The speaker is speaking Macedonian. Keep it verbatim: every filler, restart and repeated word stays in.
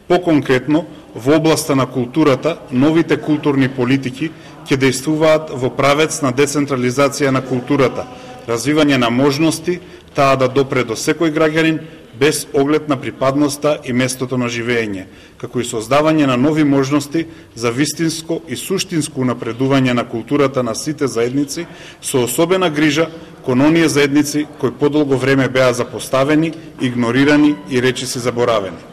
Поконкретно, во областа на културата, новите културни политики ќе действуваат во правец на децентрализација на културата, развивање на можности, таа да допре до секој граѓанин, без оглед на припадноста и местото на живење, како и создавање на нови можности за вистинско и суштинско напредување на културата на сите заедници, со особена грижа кон оние заедници кои подолго време беа запоставени, игнорирани и речиси заборавени.